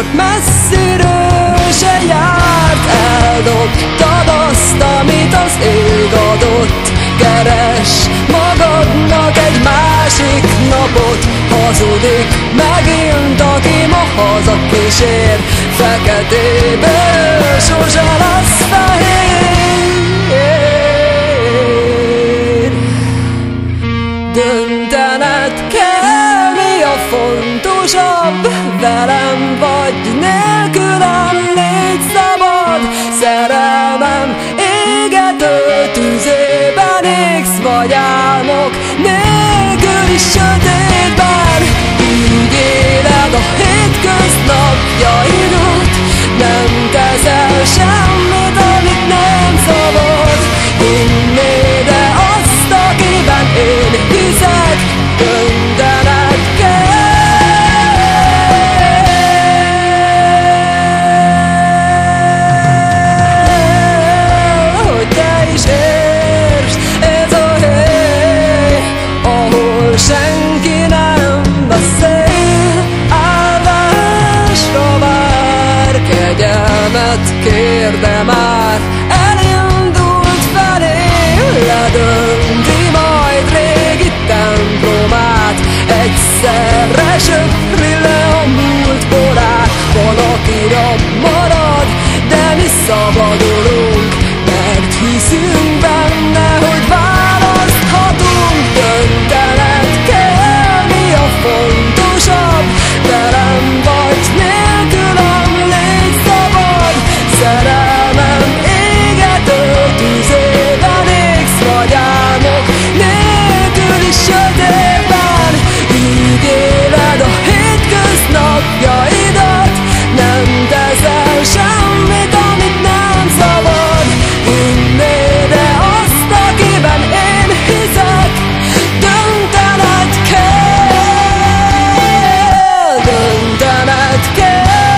csak messziről se járt. Eldobtad azt, amit az ég adott. Keres magadnak egy másik napot. Hazudik megint, aki ma hazakísér. Feketéből sose lesz fehér. Döntened kell, mi a fontosabb, velem vagy nélkülem, légy szabad. Szerelmem égető tüzében égsz, vagy álmok nélküli sötétben. Így éled a hétköznapjaidat, nem teszel semmit, amit nem szabad. Hinnéd-e azt, akiben én hiszek? Döntened kell, hogy te is értsd, ez a hely, ahol senki nem beszél. Állásra vár, kegyelmet kér, de már elindult felé. Ledönti majd régi templomát, egyszerre söpri le a múlt borát. Van, aki rab marad, de mi szabadulunk, mert hiszünk benne, hogy választhatunk. Döntened kell, mi a fontosabb, velem vagy nélkülem, légy szabad. Szerelmem égető tüzében égsz, vagy álmok nélküli sötétben. Így éled a hétköznapjaidat, nem teszel semmit, amit nem szabad. Hinnéd-e azt, akiben én hiszek? Döntened kell, döntened kell.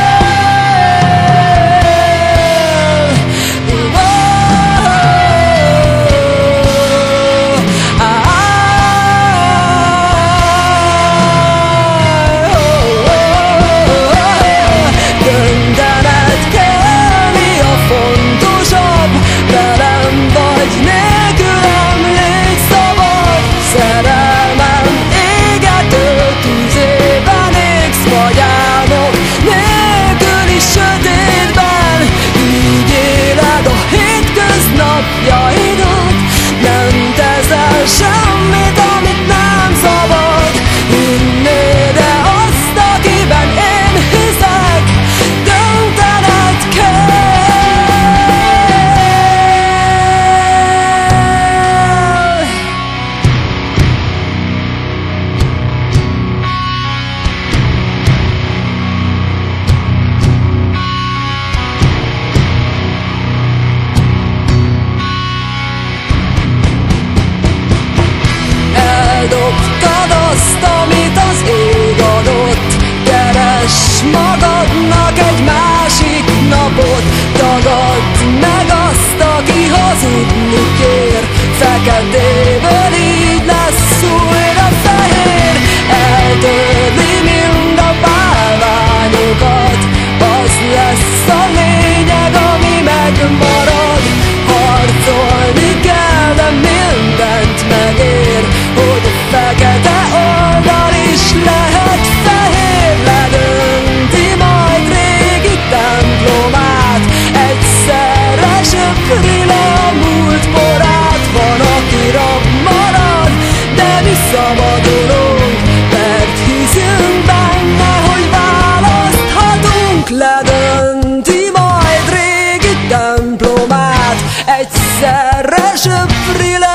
Döntened kell, mi a fontosabb, velem vagy nélkülem, légy szabad. Szerelmem égető tüzében égsz, vagy álmok nélküli sötétben. Így éled a hétköznapjaidat, nem teszel semmit, amit nem szabad. Hinnéd-e azt, akiben én hiszek? Döntened kell. Eldobtad azt, amit az ég adott. Keres magadnak egy másik napot. Tagadd meg azt, aki hazudni kér. Feketéből így lesz újra fehér. Eltörli mind a bálványokat, az lesz a lényeg, ami megmarad. Harcolni kell, de mindent megér, hogy a fekete oldal is lehet fehér. Ledönti majd régi templomát, egyszerre söpri le a múlt borát. Van, aki rab marad, de mi szabadulunk, mert hiszünk benne, hogy választhatunk. Ledönti majd régi templomát, egyszerre söpri le